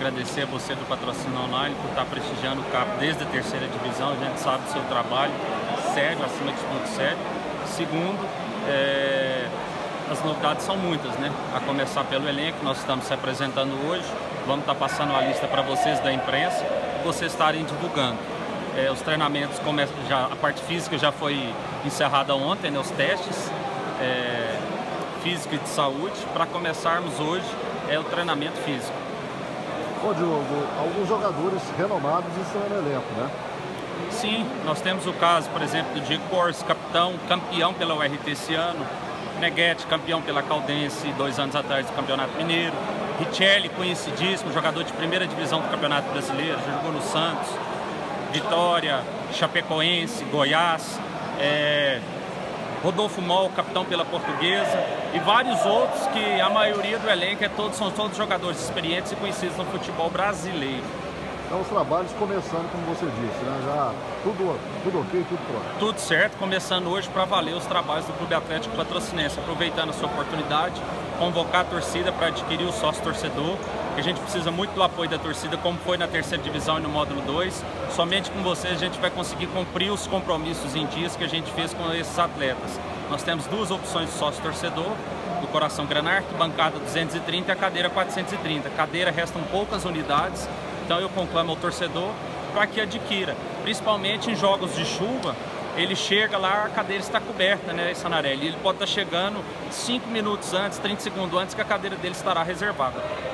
agradecer a você do Patrocínio Online por estar prestigiando o CAP desde a terceira divisão. A gente sabe do seu trabalho sério, acima de tudo sério. Segundo, as novidades são muitas, né? A começar pelo elenco, nós estamos se apresentando hoje. Vamos estar passando a lista para vocês da imprensa e vocês estarem divulgando. Os treinamentos, a parte física já foi encerrada ontem, né? Os testes físico e de saúde, para começarmos hoje o treinamento físico. Ô Diogo, alguns jogadores renomados estão no elenco, né? Sim, nós temos o caso, por exemplo, do Diego Corsi, campeão pela URT esse ano, Neguete, campeão pela Caldense 2 anos atrás do Campeonato Mineiro, Richelli, conhecidíssimo, jogador de primeira divisão do Campeonato Brasileiro, jogou no Santos, Vitória, Chapecoense, Goiás, Rodolfo Moll, capitão pela Portuguesa, e vários outros que a maioria do elenco são todos jogadores experientes e conhecidos no futebol brasileiro. Então os trabalhos começando, como você disse, né? Já tudo ok, tudo pronto. Tudo certo, começando hoje para valer os trabalhos do Clube Atlético Patrocinense, aproveitando a sua oportunidade, convocar a torcida para adquirir o sócio torcedor, que a gente precisa muito do apoio da torcida, como foi na terceira divisão e no módulo 2. Somente com vocês a gente vai conseguir cumprir os compromissos em dias que a gente fez com esses atletas. Nós temos duas opções de sócio torcedor, do Coração Granarque, bancada 230 e a cadeira 430. Cadeira restam poucas unidades, então eu conclamo ao torcedor para que adquira, principalmente em jogos de chuva. Ele chega lá, a cadeira está coberta, né, Sanarelli? Ele pode estar chegando 5 minutos antes, 30 segundos antes, que a cadeira dele estará reservada.